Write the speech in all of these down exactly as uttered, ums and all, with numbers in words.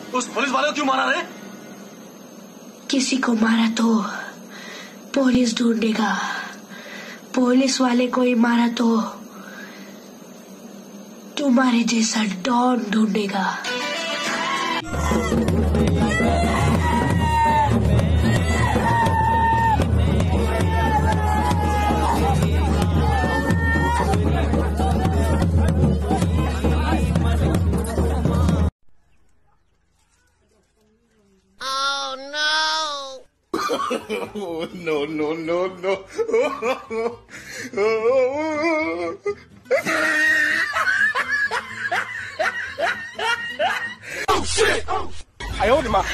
उस पुलिस वाले को क्यों मारा रे? किसी को मारा तो पुलिस ढूंढेगा, पुलिस वाले को ही मारा तो तुम्हारे जैसा डॉन ढूंढेगा। No, no, no, no. Oh shit! I owed him up.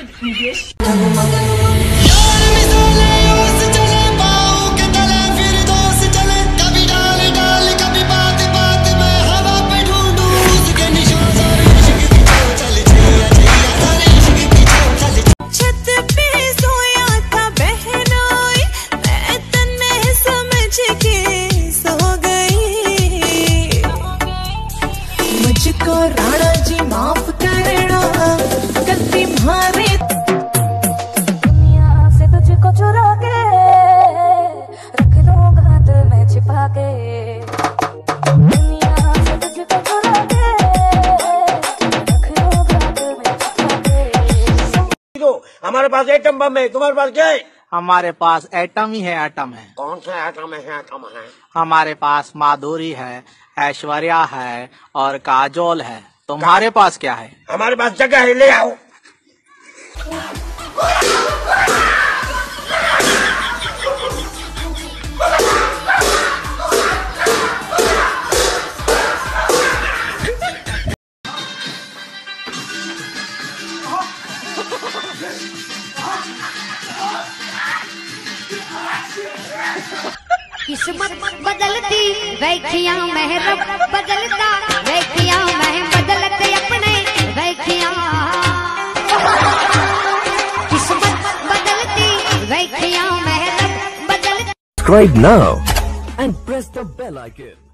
मुझको राणा जी माफ करना, गलती मारे दुनिया से तुझको चुरा के रख दूंगा दिल में छिपा के, दुनिया से तुझको चुरा के रख दूंगा दिल में छिपा के। हमारे पास एटम बम है, तुम्हारे पास क्या है? हमारे पास एटम ही है, एटम है। कौन सा एटम है? एटम है हमारे पास माधुरी है, ऐश्वर्या है और काजोल है। तुम्हारे पास क्या है? हमारे पास जगह है, ले आओ। किस्मत बदलती वैखियां महरब बदलता, वैखियां मह बदलते अपने वैखियां, किस्मत बदलती वैखियां महरब बदलती। Subscribe now and press the bell icon.